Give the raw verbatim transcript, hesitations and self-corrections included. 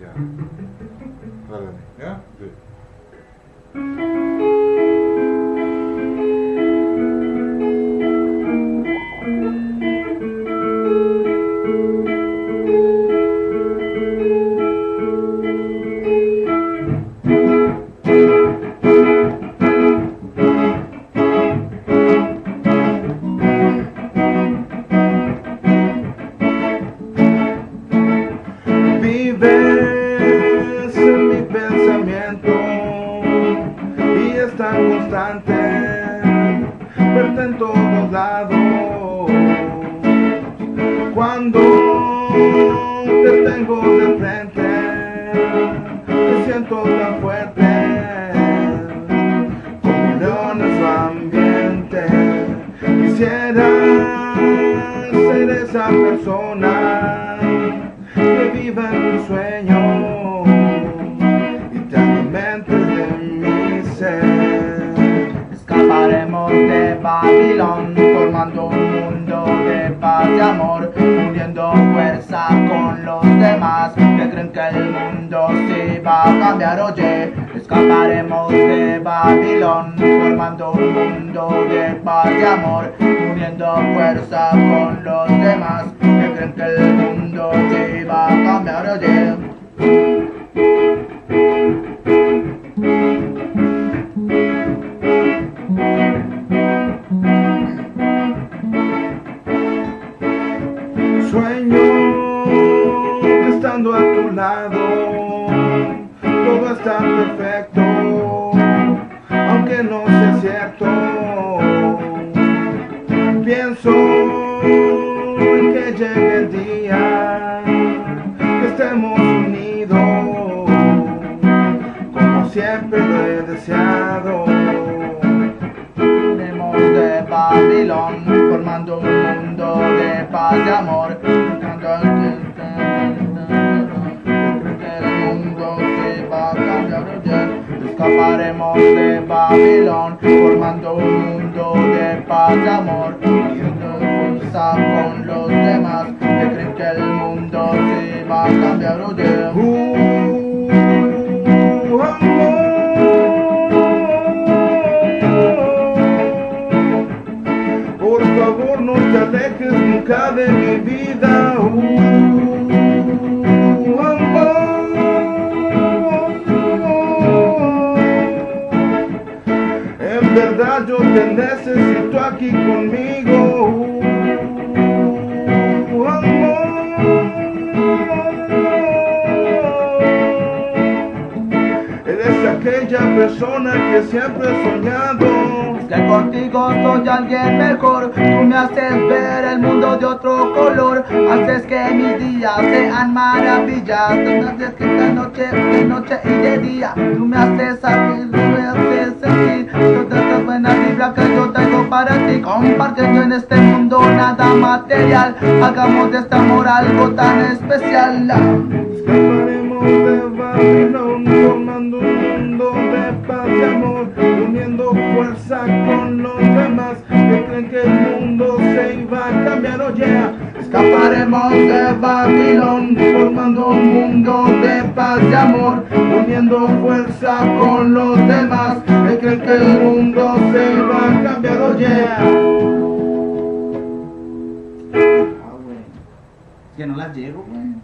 Ya. Dale, ¿ya? Sí. Vives en mi pensamiento y es tan constante verte en todos lados. Cuando te tengo de frente te siento tan fuerte como un león en su ambiente. Quisiera ser esa persona que viva en tu sueño y te alimentes de mi ser. Escaparemos de Babilón, formando un mundo de paz y amor, uniendo fuerza con los demás que creen que el mundo sí va a cambiar. Oye, escaparemos de Babilón, formando un mundo de paz y amor, uniendo fuerza con los demás que creen que el mundo sí va a cambiar. Oye, sueño que estando a tu lado todo está perfecto, aunque no sea cierto. Pienso en que llegue el día que estemos unidos, como siempre lo he deseado. Escaparemos de Babilón, formando un mundo de paz y amor, buscando el mundo se va a cambiar. Oye, escaparemos de Babilón, formando un mundo de paz y amor, uniendo fuerza con los demás que creen que el mundo se va a cambiar. Oye, Uh, amor, por favor no te alejes nunca de mi vida. Uh, amor, en verdad yo te necesito aquí conmigo. Uh, amor, eres aquella persona que siempre he soñado. que contigo soy alguien mejor. Tú me haces ver el mundo de otro color, haces que mis días sean maravillas. Tú me haces que esta noche, de noche y de día, tú me haces sentir, tú me haces sentir todas estas buenas vibras que yo traigo para ti. Compartiendo en este mundo nada material, hagamos de este amor algo tan especial. Escaparemos de Babilón, formando un mundo de paz y amor, uniendo fuerza con los demás que creen que el mundo se iba a cambiar. Oye, Escaparemos de Babilón, formando un mundo de paz y amor, uniendo fuerza con los demás que creen que el mundo se iba a cambiar. Oye, Que no las llego, güey.